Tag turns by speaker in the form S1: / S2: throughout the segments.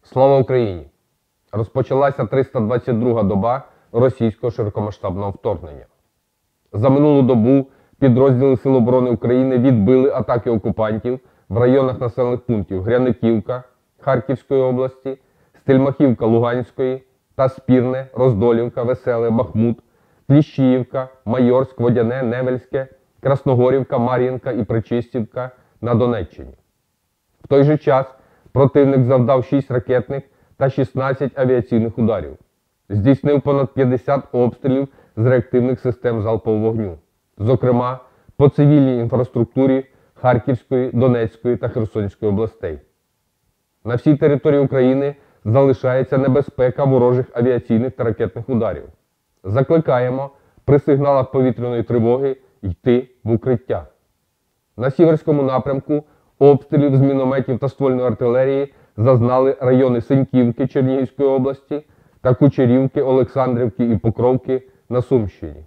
S1: Слава Україні! Розпочалася 322-га доба російського широкомасштабного вторгнення. За минулу добу підрозділи Сил оборони України відбили атаки окупантів в районах населених пунктів Гряниківка Харківської області, Стельмахівка Луганської та Спірне, Роздолівка, Веселе, Бахмут, Кліщіївка, Майорськ, Водяне, Невельське, Красногорівка, Мар'їнка і Причистівка на Донеччині. В той же час противник завдав 6 ракетних та 16 авіаційних ударів. Здійснив понад 50 обстрілів з реактивних систем залпового вогню. Зокрема, по цивільній інфраструктурі Харківської, Донецької та Херсонської областей. На всій території України залишається небезпека ворожих авіаційних та ракетних ударів. Закликаємо при сигналах повітряної тривоги йти в укриття. На Сіверському напрямку обстрілів з мінометів та ствольної артилерії зазнали райони Синьківки Чернігівської області та Кучерівки, Олександрівки і Покровки на Сумщині.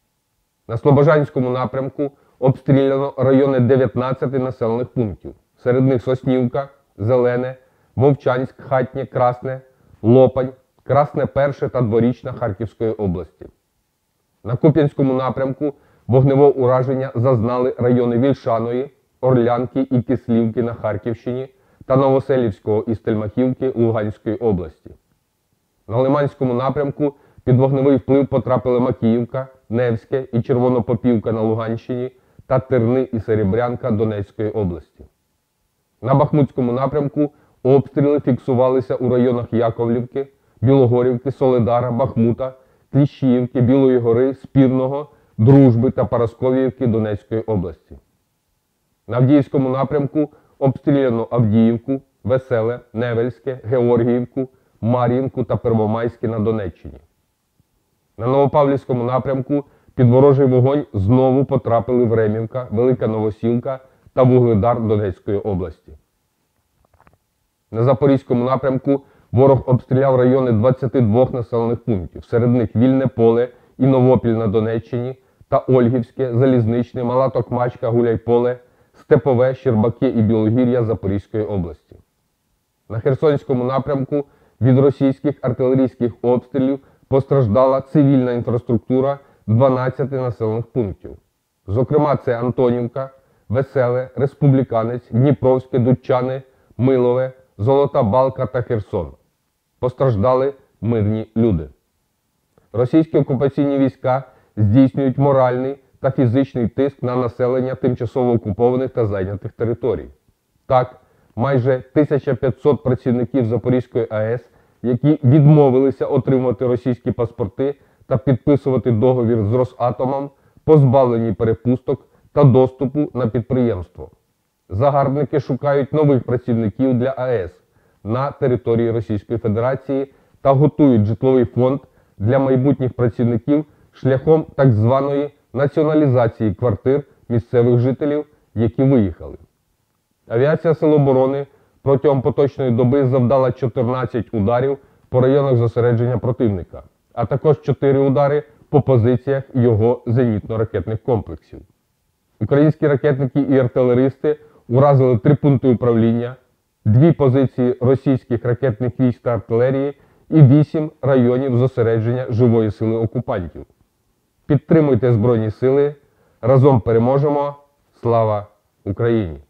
S1: На Слобожанському напрямку обстріляно райони 19 населених пунктів. Серед них Соснівка, Зелене, Вовчанськ, Хатнє, Красне, Лопань, Красне Перше та Дворічна Харківської області. На Куп'янському напрямку вогневого ураження зазнали райони Вільшаної, Орлянки і Кислівки на Харківщині та Новоселівського і Стельмахівки Луганської області. На Лиманському напрямку під вогневий вплив потрапили Макіївка, Невське і Червонопопівка на Луганщині та Терни і Серебрянка Донецької області. На Бахмутському напрямку обстріли фіксувалися у районах Яковлівки, Білогорівки, Солидара, Бахмута, Кліщіївки, Білої гори, Спірного, Дружби та Парасковіївки Донецької області. На Авдіївському напрямку обстріляно Авдіївку, Веселе, Невельське, Георгіївку, Мар'їнку та Первомайське на Донеччині. На Новопавлівському напрямку під ворожий вогонь знову потрапили Времівка, Велика Новосілка та Вугледар Донецької області. На Запорізькому напрямку ворог обстріляв райони 22 населених пунктів, серед них Вільне Поле і Новопіль на Донеччині та Ольгівське, Залізничне, Мала Токмачка, Гуляйполе, Степове, Щербаки і Білогір'я Запорізької області. На Херсонському напрямку від російських артилерійських обстрілів постраждала цивільна інфраструктура 12 населених пунктів. Зокрема, це Антонівка, Веселе, Республіканець, Дніпровське, Дудчани, Милове, Золота Балка та Херсон. Постраждали мирні люди. Російські окупаційні війська здійснюють моральний та фізичний тиск на населення тимчасово окупованих та зайнятих територій. Так, майже 1500 працівників Запорізької АЕС, які відмовилися отримувати російські паспорти та підписувати договір з Росатомом, позбавлені перепусток та доступу на підприємство. Загарбники шукають нових працівників для АЕС на території Російської Федерації та готують житловий фонд для майбутніх працівників шляхом так званої націоналізації квартир місцевих жителів, які виїхали. Авіація Сил оборони протягом поточної доби завдала 14 ударів по районах зосередження противника, а також 4 удари по позиціях його зенітно-ракетних комплексів. Українські ракетники і артилеристи уразили 3 пункти управління, 2 позиції російських ракетних військ та артилерії і 8 районів зосередження живої сили окупантів. Підтримуйте Збройні Сили, разом переможемо! Слава Україні!